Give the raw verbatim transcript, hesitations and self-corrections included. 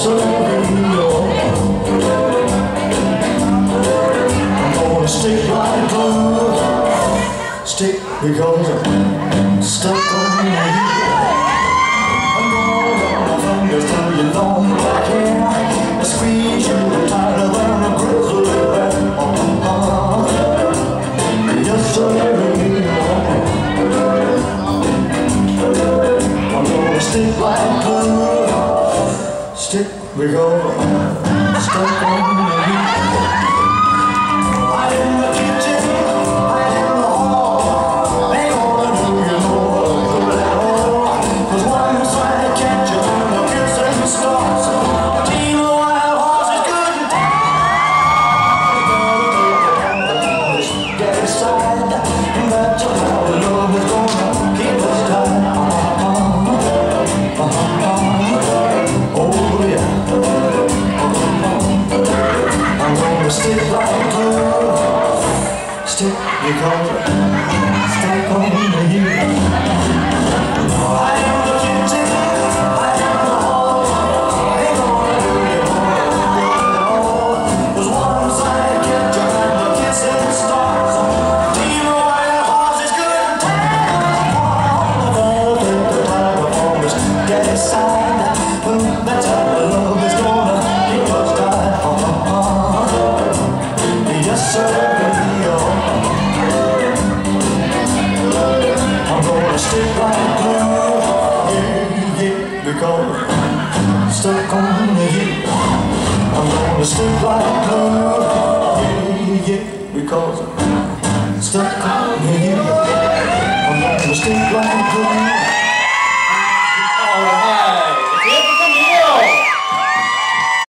Stick like glue, stick because I'm stuck on you. I'm gonna run my fingers through your long black hair, squeeze you tighter than a grizzly bear. Oh, yes, sir. I'm gonna stick like glue, stick because I'm stuck on you. Stick like glue, stick because I'm stuck on you. I am the kitchen, I am the hall, I ain't gonna do you more. Cause once I get you and the kissing starts, team of wild horses couldn't take us apart. I'll take the time upon this daddy side, that's how the love is gonna keep us tight. Yes, sir, I'm gonna stick like glue, yeah, yeah, because I'm stuck on you. I'm gonna stick like glue, yeah, yeah, because I'm stuck on you. I'm gonna stick like glue.